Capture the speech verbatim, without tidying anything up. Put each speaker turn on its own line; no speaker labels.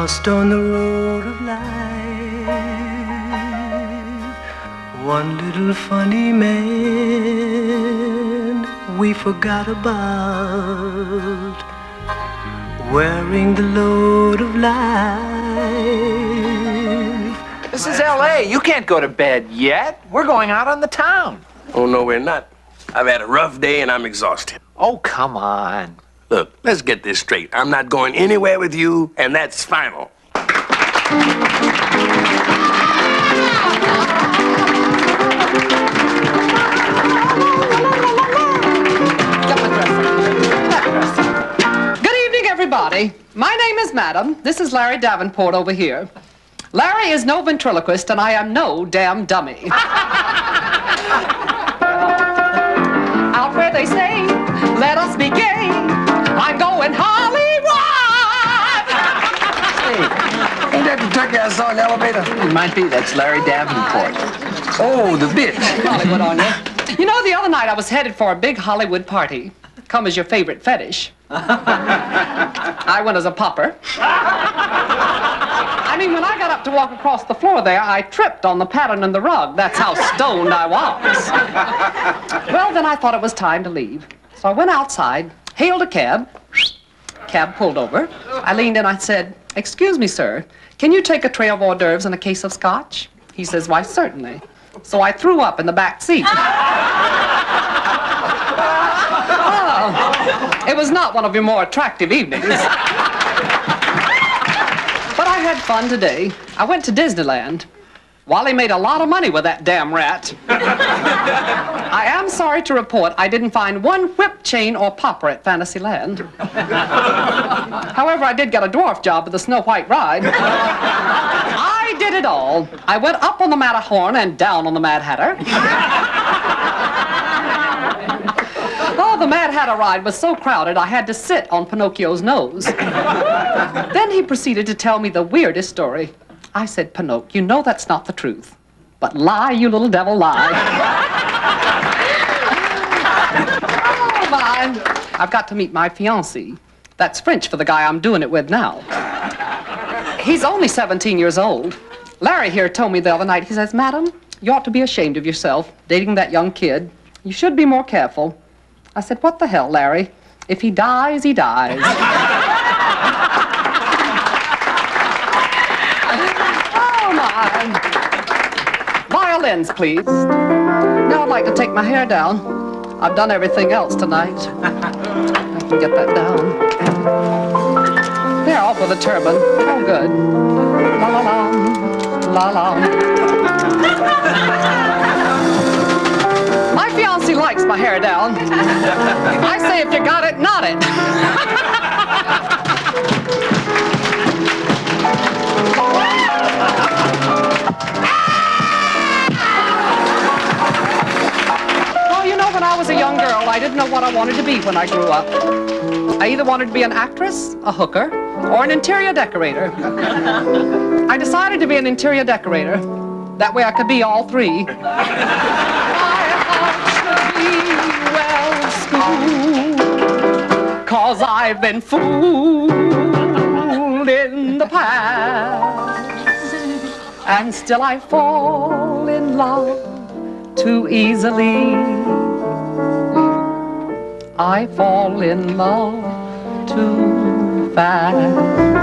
Lost on the road of life, one little funny man we forgot about, wearing the load of life.
This is L A. You can't go to bed yet. We're going out on the town.
Oh, no, we're not. I've had a rough day and I'm exhausted.
Oh, come on.
Look, let's get this straight. I'm not going anywhere with you, and that's final.
Good evening, everybody. My name is Madame. This is Larry Davenport over here. Larry is no ventriloquist, and I am no damn dummy. Out where they say, let us be gay, I'm going Hollywood!
Hey, ain't that the turkey I saw in the elevator?
It might be. That's Larry Davenport.
Oh, the bitch.
Hollywood on you. You know, the other night I was headed for a big Hollywood party. Come as your favorite fetish. I went as a popper. I mean, when I got up to walk across the floor there, I tripped on the pattern in the rug. That's how stoned I was. Well, then I thought it was time to leave. So I went outside, hailed a cab. Cab pulled over. I leaned in, I said, "Excuse me, sir, can you take a tray of hors d'oeuvres and a case of scotch?" He says, "Why, certainly." So I threw up in the back seat. Oh, it was not one of your more attractive evenings. But I had fun today. I went to Disneyland. Wally made a lot of money with that damn rat. I am sorry to report I didn't find one whip chain or popper at Fantasyland. However, I did get a dwarf job at the Snow White ride. I did it all. I went up on the Matterhorn and down on the Mad Hatter. Oh, the Mad Hatter ride was so crowded I had to sit on Pinocchio's nose. Then he proceeded to tell me the weirdest story. I said, "Pinocchio, you know that's not the truth. But lie, you little devil, lie." Oh, mind. I've got to meet my fiancé. That's French for the guy I'm doing it with now. He's only seventeen years old. Larry here told me the other night, he says, "Madam, you ought to be ashamed of yourself, dating that young kid. You should be more careful." I said, "What the hell, Larry? If he dies, he dies." Oh, my. Violins, please. Now I'd like to take my hair down. I've done everything else tonight. I can get that down. There, off with a turban. Oh, good. La, la, la. La, la. My fiancé likes my hair down. I say if you got it, knot it. Well, you know, when I was a young girl, I didn't know what I wanted to be when I grew up. I either wanted to be an actress, a hooker, or an interior decorator. I decided to be an interior decorator. That way I could be all three. Cause I've been fooled in the past, and still I fall in love too easily. I fall in love too fast.